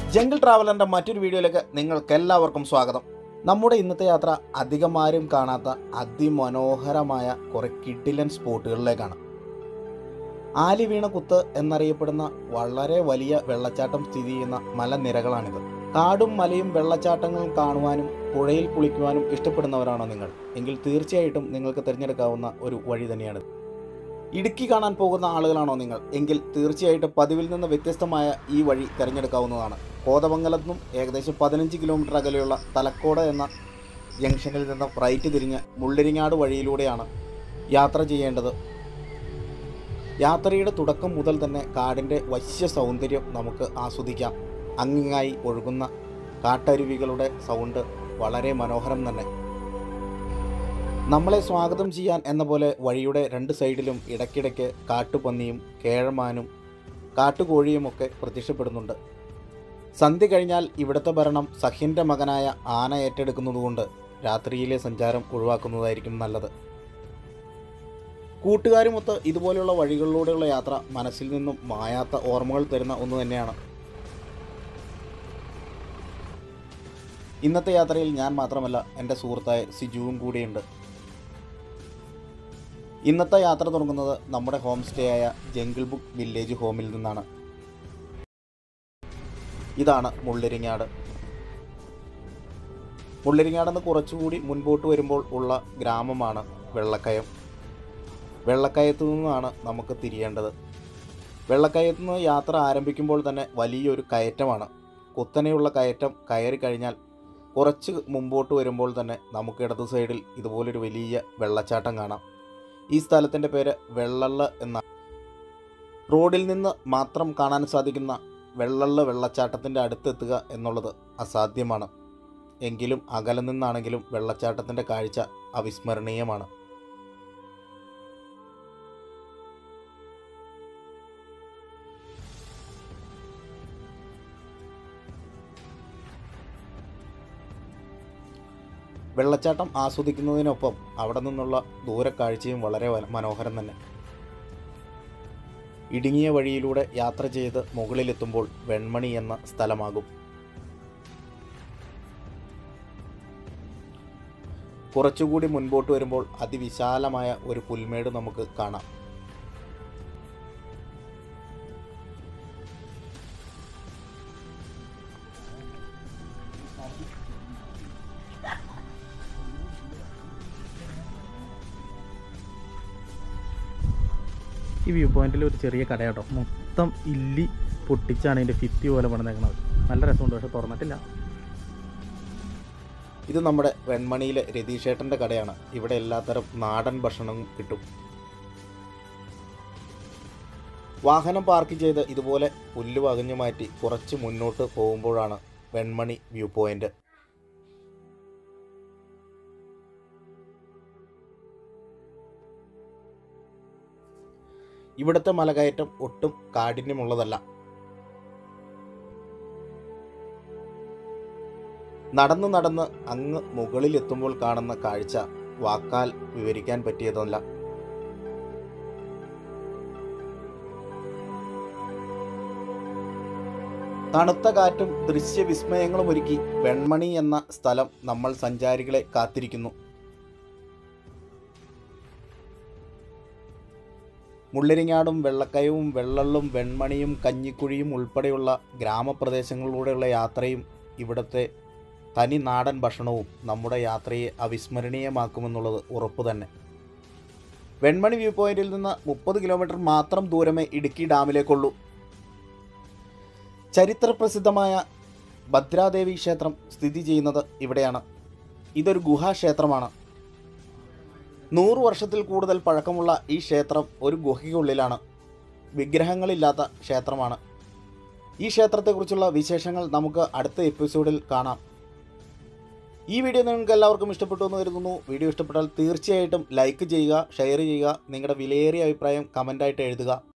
Jungle ട്രാവലറിൻ്റെ മറ്റൊരു വീഡിയോയിലേക്ക് നിങ്ങൾക്കെല്ലാവർക്കും സ്വാഗതം. നമ്മുടെ ഇന്നത്തെ യാത്ര അധികം ആരും കാണാത്ത അതിമനോഹരമായ കുറേ കിഡിലൻ സ്പോട്ടുകളിലേക്കാണ്. ആലിവീണ കുത്ത് എന്നറിയപ്പെടുന്ന വളരെ വലിയ വെള്ളച്ചാട്ടം സ്ഥിതി ചെയ്യുന്ന മലനിരകളാണിത്. കാടും മലയും വെള്ളച്ചാട്ടങ്ങളും കാണുവാനും പുഴയിൽ കുളിക്കുവാനും ഇഷ്ടപ്പെടുന്നവരാണോ നിങ്ങൾ? എങ്കിൽ തീർച്ചയായിട്ടും നിങ്ങൾക്ക് തിരഞ്ഞെടുക്കാവുന്ന ഒരു വഴി തന്നെയാണ്. ഇടുക്കി കാണാൻ പോകുന്ന ആളുകളാണോ നിങ്ങൾ? എങ്കിൽ തീർച്ചയായിട്ടും പതിവിൽ നിന്ന് വ്യത്യസ്തമായ ഈ വഴി തിരഞ്ഞെടുക്കാവുന്നതാണ്. കോതമംഗലത്തു നിന്നും ഏകദേശം 15 കിലോമീറ്റർ അകലെയുള്ള തലക്കോട് എന്ന ജംഗ്ഷനിൽ നിന്ന് റൈറ്റ് തിരിഞ്ഞ് മുള്ളിരിങ്ങാട് വഴിയിലൂടെയാണ് യാത്ര ചെയ്യേണ്ടത്. യാത്രയുടെ തുടക്കം മുതൽ തന്നെ കാടിൻ്റെ വശ്യ സൗന്ദര്യം നമുക്ക് ആസ്വദിക്കാം. അങ്ങിങ്ങായി ഒഴുകുന്ന കാട്ടരുവികളുടെ സൗണ്ട് വളരെ മനോഹരം തന്നെ. നമ്മളെ സ്വാഗതം ചെയ്യാൻ എന്ന പോലെ വഴിയുടെ രണ്ട് സൈഡിലും ഇടയ്ക്കിടയ്ക്ക് കാട്ടുപന്നിയും കേഴമാനും കാട്ടുകോഴിയുമൊക്കെ പ്രത്യക്ഷപ്പെടുന്നുണ്ട്. സന്ധ്യ കഴിഞ്ഞാൽ ഇവിടുത്തെ ഭരണം സഹ്യൻ്റെ മകനായ ആന ഏറ്റെടുക്കുന്നതുകൊണ്ട് രാത്രിയിലെ സഞ്ചാരം ഒഴിവാക്കുന്നതായിരിക്കും നല്ലത്. കൂട്ടുകാരുമൊത്ത് ഇതുപോലെയുള്ള വഴികളിലൂടെയുള്ള യാത്ര മനസ്സിൽ നിന്നും മായാത്ത ഓർമ്മകൾ തരുന്ന ഒന്ന് തന്നെയാണ്. ഇന്നത്തെ യാത്രയിൽ ഞാൻ മാത്രമല്ല, എൻ്റെ സുഹൃത്തായ സിജുവും കൂടിയുണ്ട്. ഇന്നത്തെ യാത്ര തുടങ്ങുന്നത് നമ്മുടെ ഹോം സ്റ്റേ ആയ ജംഗിൾ ബുക്ക് വില്ലേജ് ഹോമിൽ നിന്നാണ്. ഇതാണ് മുള്ളിരിങ്ങാട്. മുള്ളിരിങ്ങാടെന്ന് കുറച്ചുകൂടി മുൻപോട്ട് വരുമ്പോൾ ഉള്ള ഗ്രാമമാണ് വെള്ളക്കയം. വെള്ളക്കയത്തു നിന്നാണ് നമുക്ക് തിരിയേണ്ടത്. വെള്ളക്കയത്തു നിന്ന് യാത്ര ആരംഭിക്കുമ്പോൾ തന്നെ വലിയൊരു കയറ്റമാണ്. കുത്തനെയുള്ള കയറ്റം കയറി കഴിഞ്ഞാൽ കുറച്ച് മുമ്പോട്ട് വരുമ്പോൾ തന്നെ നമുക്ക് ഇടതു സൈഡിൽ ഇതുപോലൊരു വലിയ വെള്ളച്ചാട്ടം കാണാം. ഈ സ്ഥലത്തിൻ്റെ പേര് വെള്ളള്ള എന്നാണ്. റോഡിൽ നിന്ന് മാത്രം കാണാൻ സാധിക്കുന്ന വെള്ളള്ള വെള്ളച്ചാട്ടത്തിൻ്റെ അടുത്തെത്തുക എന്നുള്ളത് അസാധ്യമാണ്. എങ്കിലും അകലെ നിന്നാണെങ്കിലും വെള്ളച്ചാട്ടത്തിൻ്റെ കാഴ്ച അവിസ്മരണീയമാണ്. വെള്ളച്ചാട്ടം ആസ്വദിക്കുന്നതിനൊപ്പം അവിടെ നിന്നുള്ള ദൂരക്കാഴ്ചയും വളരെ മനോഹരം തന്നെ. ഇടുങ്ങിയ വഴിയിലൂടെ യാത്ര ചെയ്ത് മുകളിലെത്തുമ്പോൾ വെൺമണി എന്ന സ്ഥലമാകും. കുറച്ചുകൂടി മുൻപോട്ട് വരുമ്പോൾ അതിവിശാലമായ ഒരു പുൽമേട് നമുക്ക് കാണാം. ഈ വ്യൂ പോയിന്റിൽ ഒരു ചെറിയ കടയാട്ടോ, മൊത്തം ഇല്ലി പൊട്ടിച്ചാണ് ഇതിൻ്റെ ഭിത്തി പോലെ പണിതേക്കുന്നത്. നല്ല രസമുണ്ട്, പക്ഷെ തുറന്നിട്ടില്ല. ഇത് നമ്മുടെ വെൺമണിയിലെ രതീഷേട്ടൻ്റെ കടയാണ്. ഇവിടെ എല്ലാത്തരം നാടൻ ഭക്ഷണവും കിട്ടും. വാഹനം പാർക്ക് ചെയ്ത് ഇതുപോലെ പുല്ല് വകഞ്ഞു മാറ്റി കുറച്ച് മുന്നോട്ട് പോകുമ്പോഴാണ് വെൺമണി വ്യൂ പോയിന്റ്. ഇവിടുത്തെ മലകയറ്റം ഒട്ടും കാഠിന്യമുള്ളതല്ല. നടന്ന് നടന്ന് അങ്ങ് മുകളിലെത്തുമ്പോൾ കാണുന്ന കാഴ്ച വാക്കാൽ വിവരിക്കാൻ പറ്റിയതല്ല. തണുത്ത കാറ്റും ദൃശ്യവിസ്മയങ്ങളും ഒരുക്കി വെൺമണി എന്ന സ്ഥലം നമ്മൾ സഞ്ചാരികളെ കാത്തിരിക്കുന്നു. മുള്ളിരിങ്ങാടും വെള്ളക്കയവും വെള്ളള്ളും വെൺമണിയും കഞ്ഞിക്കുഴിയും ഉൾപ്പെടെയുള്ള ഗ്രാമപ്രദേശങ്ങളിലൂടെയുള്ള യാത്രയും ഇവിടുത്തെ തനി നാടൻ ഭക്ഷണവും നമ്മുടെ യാത്രയെ അവിസ്മരണീയമാക്കുമെന്നുള്ളത് ഉറപ്പ് തന്നെ. വെൺമണി വ്യൂ പോയിന്റിൽ നിന്ന് 30 കിലോമീറ്റർ മാത്രം ദൂരമേ ഇടുക്കി ഡാമിലേക്കുള്ളൂ. ചരിത്രപ്രസിദ്ധമായ ഭദ്രാദേവി ക്ഷേത്രം സ്ഥിതി ചെയ്യുന്നത് ഇവിടെയാണ്. ഇതൊരു ഗുഹാക്ഷേത്രമാണ്. 100 വർഷത്തിൽ കൂടുതൽ പഴക്കമുള്ള ഈ ക്ഷേത്രം ഒരു ഗുഹയ്ക്കുള്ളിലാണ്. വിഗ്രഹങ്ങളില്ലാത്ത ക്ഷേത്രമാണ്. ഈ ക്ഷേത്രത്തെക്കുറിച്ചുള്ള വിശേഷങ്ങൾ നമുക്ക് അടുത്ത എപ്പിസോഡിൽ കാണാം. ഈ വീഡിയോ നിങ്ങൾക്ക് എല്ലാവർക്കും ഇഷ്ടപ്പെട്ടു എന്ന് കരുതുന്നു. വീഡിയോ ഇഷ്ടപ്പെട്ടാൽ തീർച്ചയായിട്ടും ലൈക്ക് ചെയ്യുക, ഷെയർ ചെയ്യുക, നിങ്ങളുടെ വിലയേറിയ അഭിപ്രായം കമൻ്റായിട്ട് എഴുതുക.